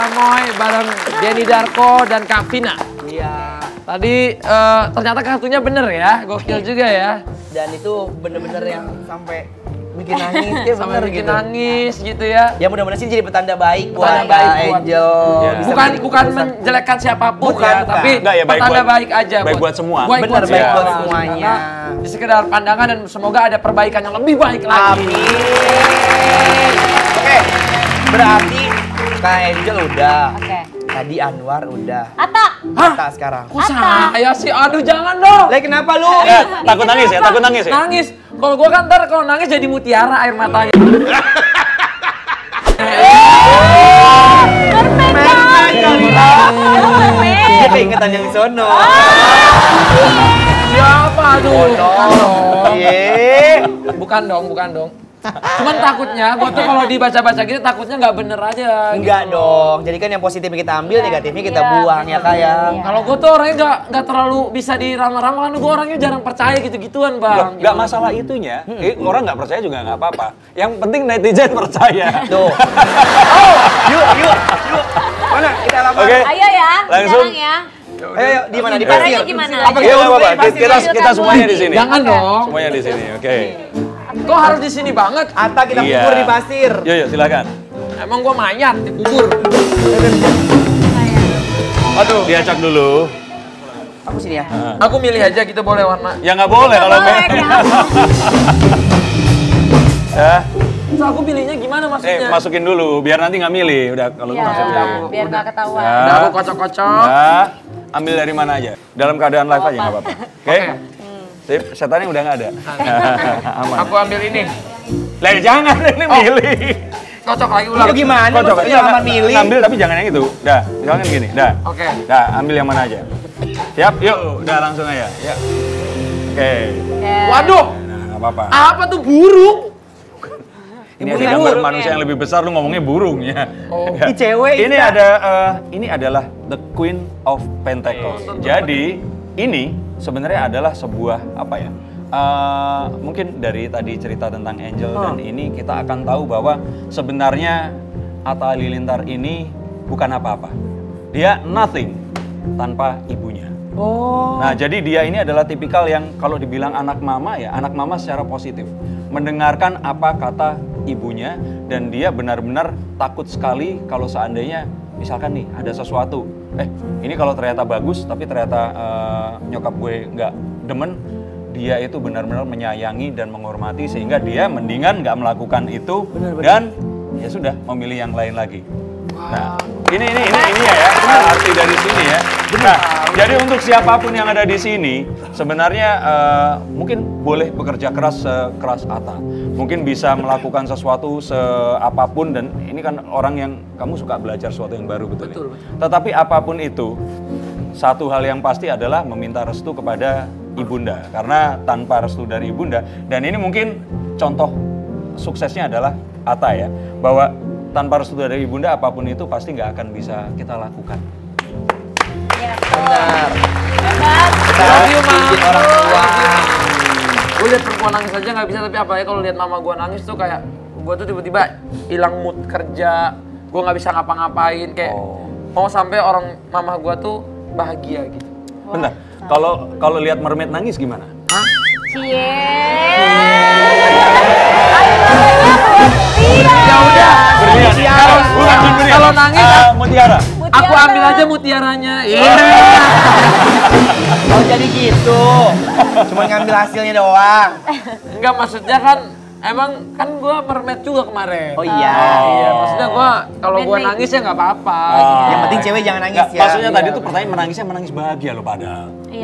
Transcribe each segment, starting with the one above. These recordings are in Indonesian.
Amoy bareng Denny Darko dan Kak Vina. Iya. Tadi ternyata kartunya bener ya, gokil juga ya. Dan itu bener-bener yang sampai bikin nangis ya, Sampai bener bikin gitu. nangis gitu ya. Ya mudah-mudahan sih jadi petanda baik buat Petanda baik buat- Angel. Ya. Bisa Bukan menjadi bukan keputusan. menjelekkan siapapun Bukan, ya, bukan. tapi Enggak ya, baik petanda buat- baik aja. baik buat semua. Bener, baik buat semua. semuanya. Karena sekedar pandangan dan semoga ada perbaikan yang lebih baik lagi. Amin. Oke, berarti Kak Angel udah. Oke. Tadi Anwar udah. Ata. Ata sekarang. Kok saya sih? Aduh jangan dong. Lah kenapa lu? Ya, takut nangis ya, takut nangis ya. Nangis. Kalau gua kan ntar kalau nangis jadi mutiara air matanya. Dia keingetan yang sono. Siapa tuh? Bukan dong. Iya. Bukan dong, bukan dong. Cuman takutnya, gua tuh kalau dibaca-baca gitu takutnya nggak bener aja. Enggak gitu. dong. Jadi kan yang positif kita ambil, negatifnya kita Iya, buang ya Kak ya. Iya. Kalau gua tuh orangnya nggak terlalu bisa diramah-ramah kan gua orangnya jarang percaya gitu-gituan bang. Nggak masalah itunya, orang nggak percaya juga nggak apa-apa. Yang penting netizen percaya. Tuh. Yuk. Mana kita lamar? Oke. Ayo ya, Langsung. sekarang ya. Ayo, di mana? Di Caranya pasir. gimana? Apa Iya kita nggak apa-apa. di pasir? Kita semuanya di sini. Jangan dong. Semuanya di sini. Oke. Kok harus di sini banget? Ata kita Iya. kubur di pasir. Yuk, silakan. Emang gua mayat dikubur. Aduh. Diacak dulu. Aku sini ya. Aku milih aja gitu boleh warna. Ya nggak boleh kalau Boleh, Kak. Ya, Terus aku pilihnya gimana maksudnya? masukin dulu biar nanti nggak milih. Udah kalau Iya, masukin. biar nggak ketahuan. Ya. Udah aku kocok-kocok. Ya, ambil dari mana aja. Dalam keadaan live aja nggak apa-apa. Oke. Sip, setannya udah nggak ada. Aman. Aku ambil ini. Lah jangan ini milih. Cocok lagi ulang. Itu gimana? Kocok. Maksudnya lamar milih. Ambil tapi jangan yang itu. Dah, misalkan gini. Dah. Oke. Dah, ambil yang mana aja. Siap? Yuk, udah langsung aja. Ya. Oke. Waduh, Nah, nggak apa-apa. apa tuh burung? Ini ada gambar manusia yang lebih besar, lu ngomongnya burung ya. Oh. Ya. Ini cewek, Ini Ita. ada, ini adalah the Queen of Pentacles. Jadi ini sebenarnya adalah sebuah apa ya? Mungkin dari tadi cerita tentang Angel dan ini kita akan tahu bahwa sebenarnya Atta Halilintar ini bukan apa-apa. Dia nothing tanpa ibunya. Oh. Nah, jadi dia ini adalah tipikal yang kalau dibilang anak mama ya, anak mama secara positif. Mendengarkan apa kata ibunya dan dia benar-benar takut sekali kalau seandainya misalkan nih ada sesuatu. Ini kalau ternyata bagus tapi ternyata nyokap gue nggak demen, dia itu benar-benar menyayangi dan menghormati sehingga dia mendingan nggak melakukan itu dan ya sudah memilih yang lain lagi. Nah, ini ya, arti dari sini ya. Nah, jadi untuk siapapun yang ada di sini, sebenarnya mungkin boleh bekerja keras sekeras Atta. Mungkin bisa melakukan sesuatu seapapun dan ini kan orang yang kamu suka belajar sesuatu yang baru betul. Betul. Tetapi apapun itu, satu hal yang pasti adalah meminta restu kepada ibunda. Karena tanpa restu dari ibunda, dan ini mungkin contoh suksesnya adalah Atta ya, bahwa tanpa restu dari ibunda apapun itu pasti nggak akan bisa kita lakukan. Iya, Benar. hebat. Kita Love harus you, Mam. izin orang tua. Gue liat perempuan nangis aja nggak bisa, tapi apalagi kalau lihat mama gue nangis tuh kayak gue tuh tiba-tiba hilang mood kerja, gue nggak bisa ngapa-ngapain kayak mau sampai orang mama gue tuh bahagia gitu. Bentar, kalau lihat mermaid nangis gimana? Hah? Cie. Ya udah. Berlian ya? Bukan berlian. Kalau nangis, mutiara. aku ambil aja mutiaranya. Iya. Oh jadi gitu. Cuma ngambil hasilnya doang. Enggak, maksudnya kan emang kan gue mermaid juga kemarin. Oh iya. Iya, maksudnya gue kalau gue nangis ya nggak apa-apa. Yang penting cewek jangan nangis Nggak, ya. maksudnya tadi tuh pertanyaan menangis bahagia loh padahal. Iya.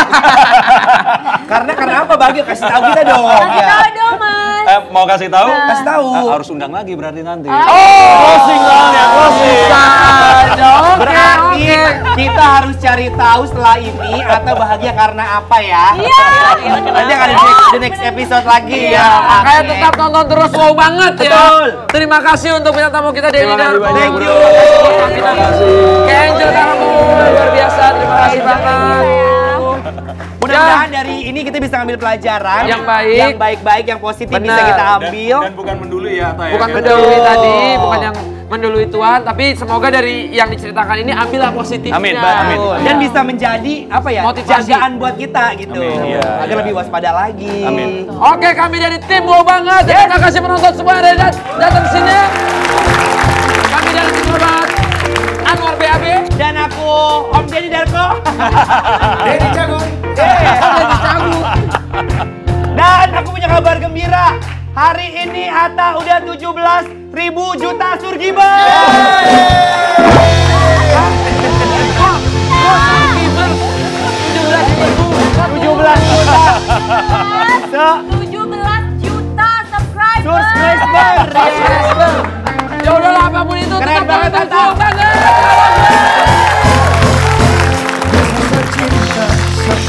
Karena apa bahagia? Kasih tahu kita dong. Kasih Ya. tahu dong, Mas. Mau kasih tahu? Kasih tahu. Harus undang lagi berarti nanti. Closing soalnya, closing. Berarti kita harus cari tahu setelah ini atau bahagia karena apa ya? Iya. Nanti akan ada the next episode lagi ya. Makanya tetap nonton terus, wow banget ya. Betul. Terima kasih untuk bintang tamu kita Denny Darko. Thank you. Terima kasih. Kayak Angel kamu luar biasa. Terima kasih banget. Mudah-mudahan dari ini kita bisa ngambil pelajaran Yang baik. yang baik-baik, yang positif bisa Benar. kita ambil. Dan bukan mendului ya, Atta ya. Bukan Kita- mendahului tadi, bukan yang mendului Tuhan, tapi semoga dari yang diceritakan ini ambillah positifnya. Amin, amin. Dan bisa menjadi apa ya? Motivasi. Jagaan buat kita gitu. Amin, iya, Agar iya. lebih waspada lagi. Amin. Oke, kami dari tim Wow Banget. Terima kasih penonton semua yang datang ke sini. Kami dari tim Wow Banget. Anwar BAB. Dan aku Om Denny Darko. Denny Cagung. Denny Cagung. Dan aku punya kabar gembira. Hari ini Atta udah 17.000 juta surgiber. Subscriber 17.000. 17 juta subscriber. Subscriber. Ya udahlah apapun itu Keren tetap banget, banget Atta.